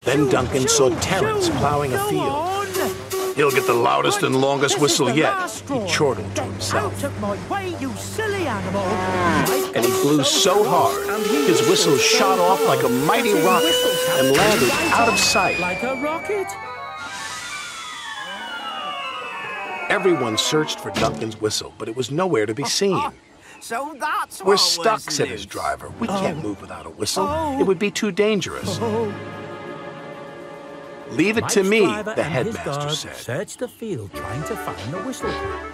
Then Duncan saw Terence plowing a field. He'll get the loudest and longest whistle yet, he chortled to himself. Out of my way, you silly animal! And he blew so hard, his whistle shot off like a mighty rocket and landed out of sight. Like a rocket? Everyone searched for Duncan's whistle, but it was nowhere to be seen. So that's We're what stuck, was said his loose. driver. We can't move without a whistle. Oh. It would be too dangerous. Leave it to Mike's me, driver the and his headmaster guard said. searched the field trying to find the whistle.